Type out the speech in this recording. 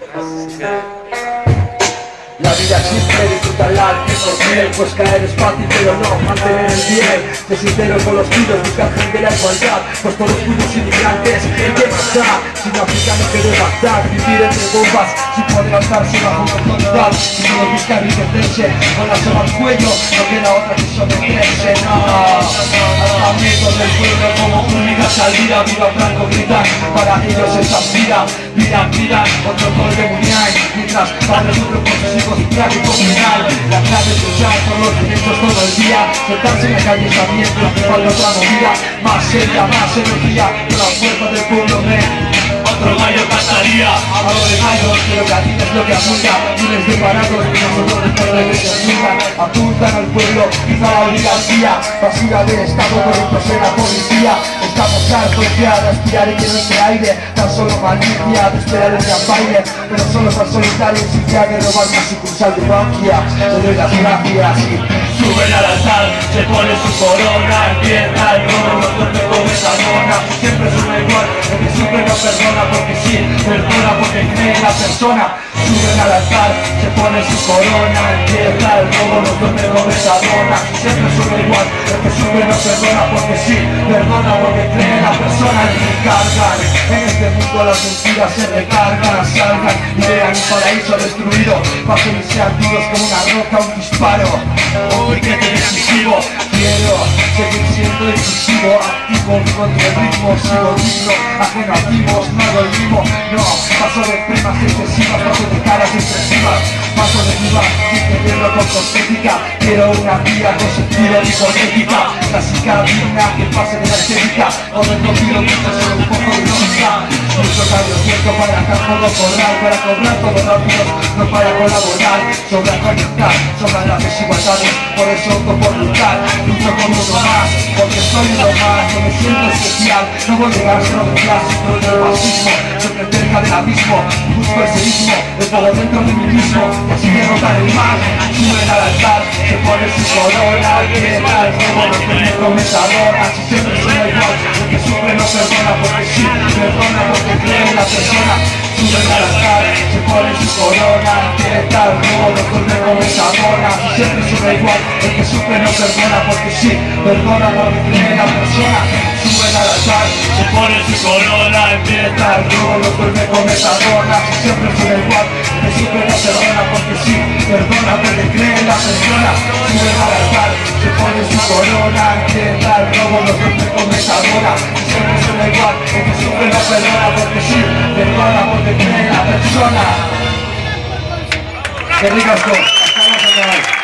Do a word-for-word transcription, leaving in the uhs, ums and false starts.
La vida es simple, disfrutarla al cien por cien. Pues caer es fácil pero no mantener el bien. Sé sincero con los tiros, buscar gente de la igualdad. Pues todos putos inmigrantes, ¿qué más da? Sin africano que de Bagdad, vivir entre bombas sin poder alzarse bajo una autoridad. Si solo busca enriquecerse con la soga al cuello, no queda otra que someterse. No, alzamientos del pueblo como única salida. Viva Franco, gritan, para ellos es vida. Vida, vida, otro gol de Muñay. Mientras padres sufren por sus hijos, trágico penal. La clave es luchar por los derechos todo el día. Sentarse en la calle sabiendo que falta otra movida. Más seria, más energía, con la fuerza del pueblo ven. Otro gallo cantaría, hablo de gallos, pero que a ti es lo que abunda. Miles de parados, nosotros recuerda que se apuntan. Apuntan al pueblo, quizá la oligarquía. Basura de estado, corruptos en la policía. Estamos hartos ya de aspirar y que no entre aire. Tan solo malicia de esperar el gran baile. Pero solo tan solitario sin que haga robar una sucursal de Bankia. Le doy las gracias y suben al altar, se pone su corona, empieza el robo, no duerme con esa mona. Siempre sube igual, el que sufre no perdona porque sí, perdona porque cree en la persona. Suben al altar, se pone su corona, empieza el robo, no duerme con esa mona. Siempre sube igual, el que sufre no perdona porque sí, perdona porque cree en la persona. Y recargan, en este mundo las mentiras se recargan, salgan y vean un paraíso destruido. Pasen y sean duros como una roca, un disparo. Un piquete decisivo, quiero seguir siendo decisivo, activo, contra el ritmo, sigo digno, ajeno a timos, no hago el mimo, no, paso de primas excesivas, paso de caras expresivas, paso de divas, sin tenerlo con cosmética, quiero una vida con sentido hipotética, clásica digna que pase de la estética, o del contigo que está solo un poco de lógica, mucho cambio cierto para acá todo cobrar, para cobrar todo rápido, no para colaborar, sobra conectar, sobra las desigualdades. Por eso opto por luchar, lucho con uno más, porque soy uno más, no me siento especial. No voy a llegar solo de clásico del fascismo, siempre cerca del abismo, busco el seísmo, el fuego dentro de mí mismo, y así derrotar el mal. Suben al altar, se pone su corona, quieta el fuego, no tiene comenzadora. Si siempre suena igual, el que sufre no perdona, porque sí, perdona porque cree en la persona. Suben al altar, se pone su corona, quieta el fuego, no tiene comenzadora. Si siempre suena igual, el que sufre no perdona porque sí, perdona porque cree en la persona. Suben al altar, se pone su corona, empieza el robo, no duerme con esa dona. Si siempre suena igual, el que sufre no perdona porque sí, perdona porque cree en la persona. Suben al altar, se pone su corona, empieza el robo, no duerme con esa dona. Si siempre suena igual, el que sufre no perdona porque sí, perdona porque cree en la persona. ¡Qué ricasco! ¡Estamos en el